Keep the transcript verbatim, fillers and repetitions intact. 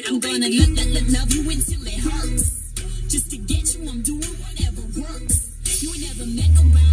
I'm gonna let, let, let love you until it hurts. Just to get you, I'm doing whatever works. You ain't never met nobody